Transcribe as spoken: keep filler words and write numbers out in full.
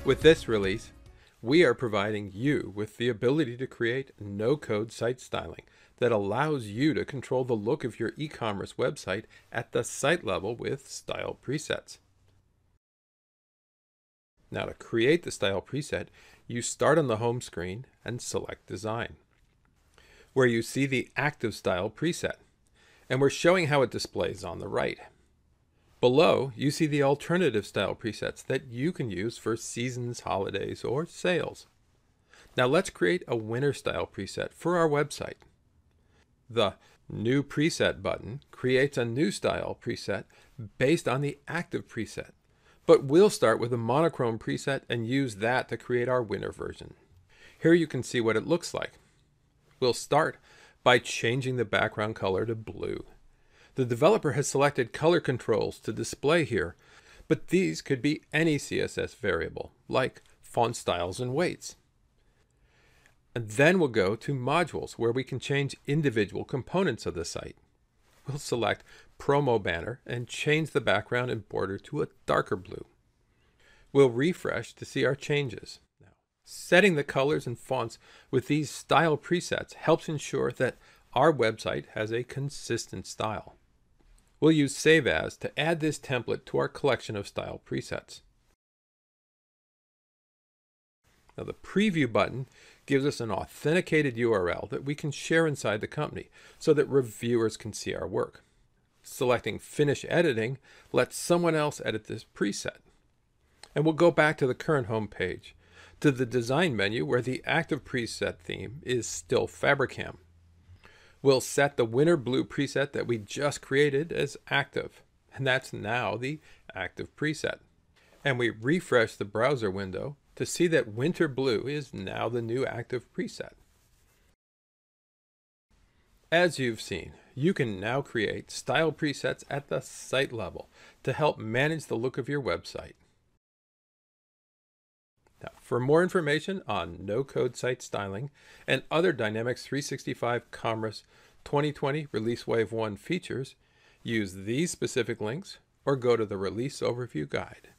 With this release, we are providing you with the ability to create no-code site styling that allows you to control the look of your e-commerce website at the site level with style presets. Now, to create the style preset, you start on the home screen and select Design, where you see the Active Style preset, and we're showing how it displays on the right. Below, you see the alternative style presets that you can use for seasons, holidays, or sales. Now let's create a winter style preset for our website. The New Preset button creates a new style preset based on the active preset, but we'll start with a monochrome preset and use that to create our winter version. Here you can see what it looks like. We'll start by changing the background color to blue. The developer has selected color controls to display here, but these could be any C S S variable, like font styles and weights. And then we'll go to modules, where we can change individual components of the site. We'll select Promo Banner and change the background and border to a darker blue. We'll refresh to see our changes. Now, setting the colors and fonts with these style presets helps ensure that our website has a consistent style. We'll use Save As to add this template to our collection of style presets. Now, the Preview button gives us an authenticated U R L that we can share inside the company so that reviewers can see our work. Selecting Finish Editing lets someone else edit this preset. And we'll go back to the current home page, to the Design menu where the active preset theme is still Fabricam. We'll set the winter blue preset that we just created as active, and that's now the active preset. And we refresh the browser window to see that winter blue is now the new active preset. As you've seen, you can now create style presets at the site level to help manage the look of your website. Now, for more information on no-code site styling and other Dynamics three sixty-five Commerce twenty twenty Release Wave one features, use these specific links or go to the Release Overview Guide.